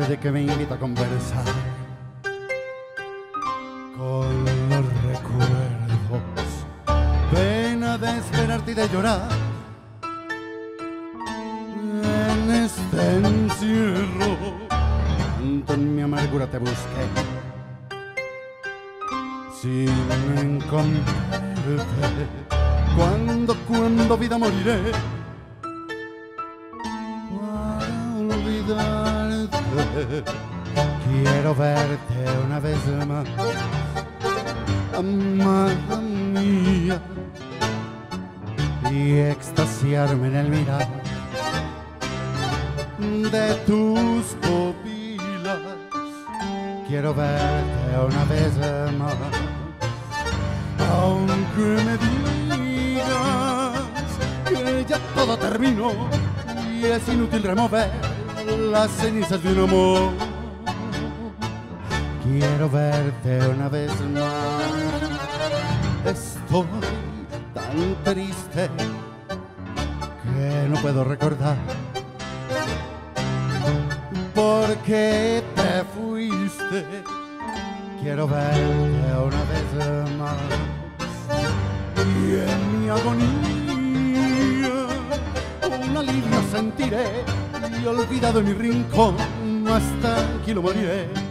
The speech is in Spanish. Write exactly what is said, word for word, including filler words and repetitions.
tarde que me invita a conversar con los recuerdos, pena de esperarte y de llorar. En este encierro, tanto en mi amargura te busqué, sin encontrarte. Cuando, cuando vida moriré para olvidarte. Quiero verte una vez más, amada mía, y extasiarme en el mirar de tus pupilas. Quiero verte una vez más, aunque me digas que ya todo terminó y es inútil remover las cenizas de un amor. Quiero verte una vez más. Estoy tan triste que no puedo recordar por qué te fuiste. Quiero verte una vez más y en mi agonía un alivio sentiré y olvidado en mi rincón más tranquilo moriré.